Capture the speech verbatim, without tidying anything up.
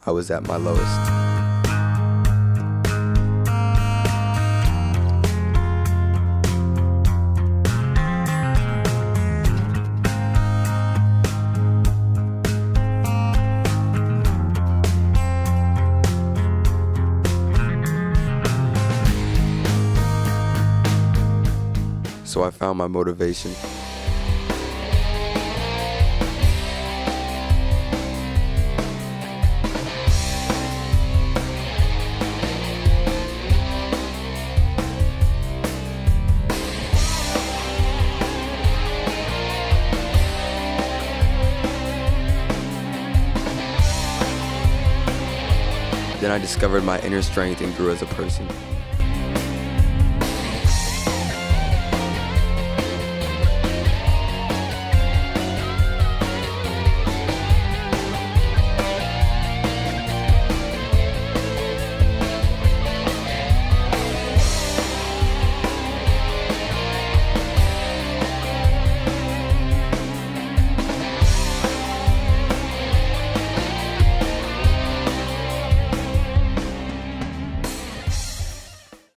I was at my lowest. So I found my motivation. Then I discovered my inner strength and grew as a person.